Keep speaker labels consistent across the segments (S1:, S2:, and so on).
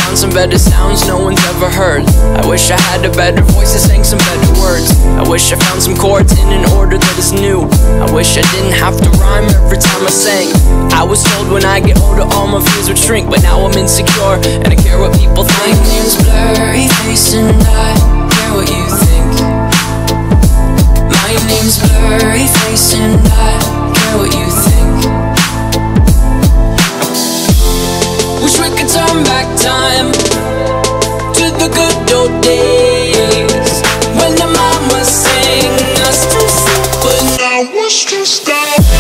S1: found some better sounds no one's ever heard. I wish I had a better voice that sang some better words. I wish I found some chords in an order that is new. I wish I didn't have to rhyme every time I sang. I was told when I get older all my fears would shrink, but now I'm insecure and I care what people think.
S2: My name's Blurryface and I care what you think. My name's Blurryface and I care what you think. Wish we could turn back time to the good old days when the mama sang us to sleep, but now it's just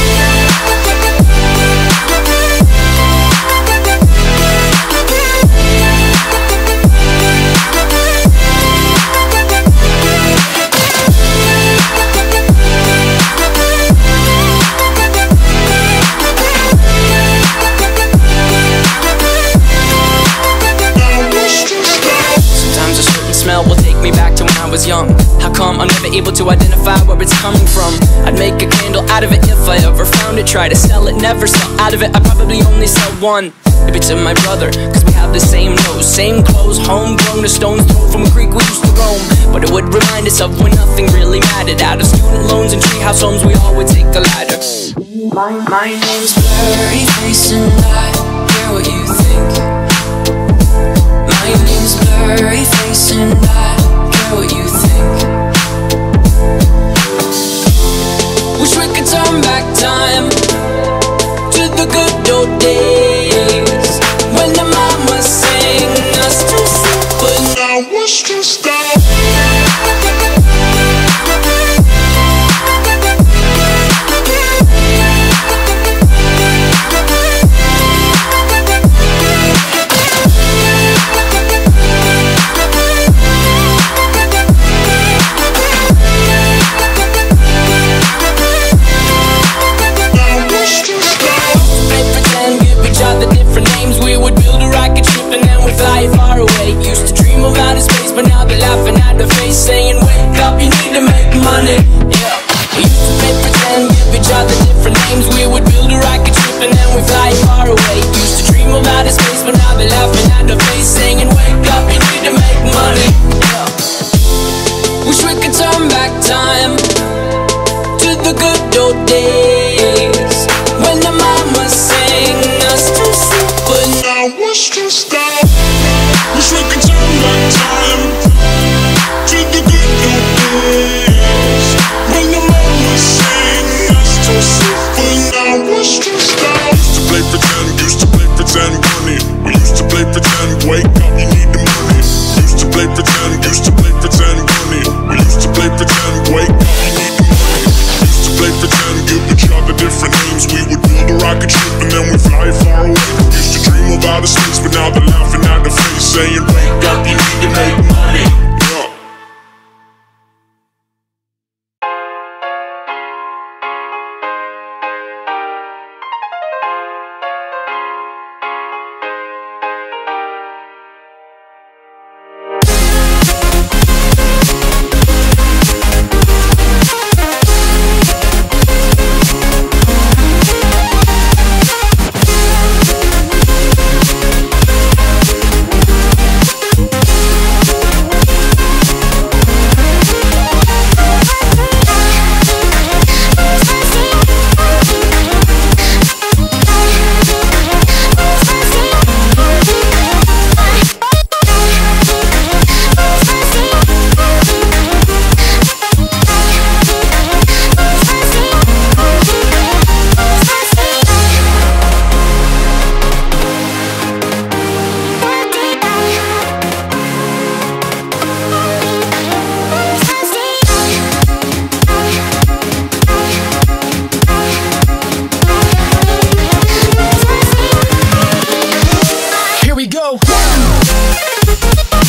S1: will take me back to when I was young. How come I'm never able to identify where it's coming from? I'd make a candle out of it if I ever found it. Try to sell it, never sell out of it. I probably only sell one. Maybe to my brother, cause we have the same nose, same clothes, homegrown, a stone's throw from a creek we used to roam. But it would remind us of when nothing really mattered. Out of student loans and treehouse homes, we all would take a ladder.
S2: My name's Blurryface and I care what you think. My name's Blurryface and I care what you think. Wish we could turn back time to the good old days when the mama sang us to sleep, but now it's just fly far away. Used to dream of outer space, but now they're laughing at the face, saying wake up, you need to make money. Yeah, we used to play pretend, give each other different names. We would build a rocket ship and then we fly far away. Used to dream of outer space, but now they're laughing at the face, saying wake up, you need to make money. Yeah, wish we could turn back time to the good old days when the mama sang us to sleep, but now it's just wish we could turn back time to the good old days when the mama sang us to sleep, but now it's just used to play pretend bunny. We used to play pretend, wake up, you need the money. Used to play pretend bunny. We used to play pretend, wake up, you need the money. Used to play pretend, give each other different names. We would build a rocket ship and then we fly far away. Used to dream of outer space, but now they're laughing at the face, saying wake up, you need to make money. Yeah. Here we go.